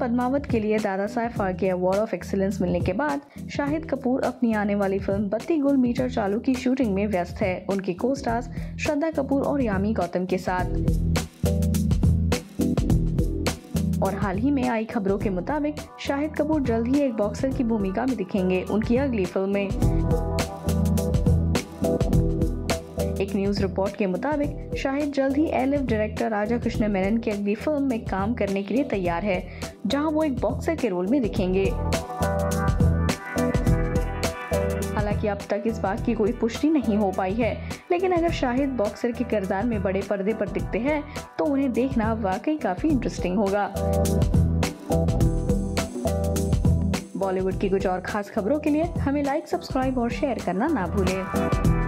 पद्मावत के लिए Dada Saheb Phalke award of excellence मिलने के बाद शाहिद कपूर अपनी आने वाली फिल्म बत्ती गुल मीटर चालू की शूटिंग में व्यस्त है, उनके को स्टार्स श्रद्धा कपूर और यामी गौतम के साथ। और हाल ही में आई खबरों के मुताबिक शाहिद कपूर जल्द ही एक बॉक्सर की भूमिका में दिखेंगे उनकी अगली फिल्म में। एक न्यूज रिपोर्ट के मुताबिक शाहिद जल्द ही एलिफ डायरेक्टर राजा कृष्ण मेनन की अगली फिल्म में काम करने के लिए तैयार है, जहां वो एक बॉक्सर के रोल में दिखेंगे। हालांकि अब तक इस बात की कोई पुष्टि नहीं हो पाई है, लेकिन अगर शाहिद बॉक्सर के किरदार में बड़े पर्दे पर दिखते हैं तो उन्हें देखना वाकई काफी इंटरेस्टिंग होगा। बॉलीवुड की कुछ और खास खबरों के लिए हमें लाइक, सब्सक्राइब और शेयर करना ना भूलें।